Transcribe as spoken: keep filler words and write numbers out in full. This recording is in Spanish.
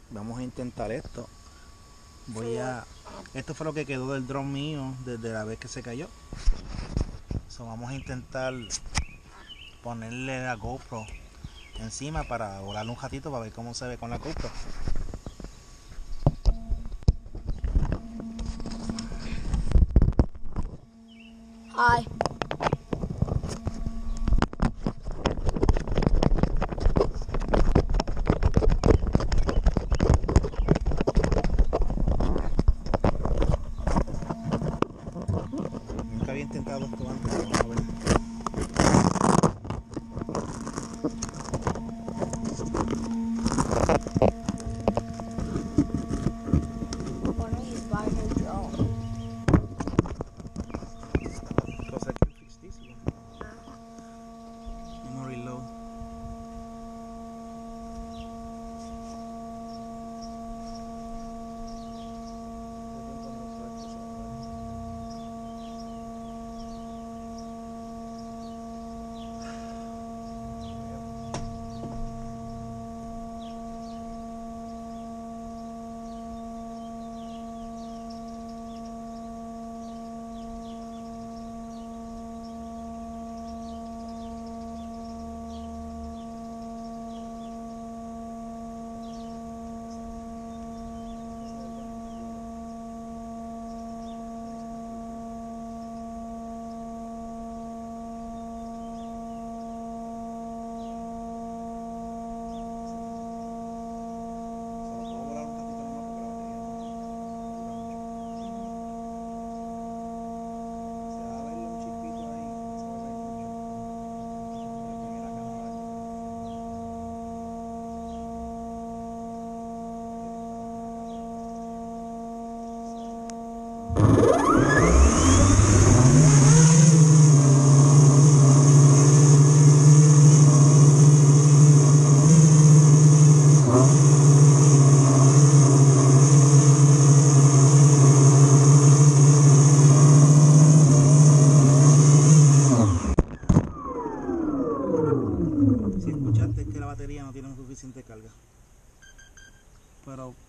Vamos a intentar esto. Voy a... Esto fue lo que quedó del dron mío desde la vez que se cayó. So, vamos a intentar ponerle la GoPro encima para volarlo un ratito para ver cómo se ve con la GoPro. Hi. Nunca había intentado esto antes. Vamos a ver. Why don't you buy her drone? Because I can fix this one. I'm gonna reload. Si escuchaste es que la batería no tiene suficiente carga. Pero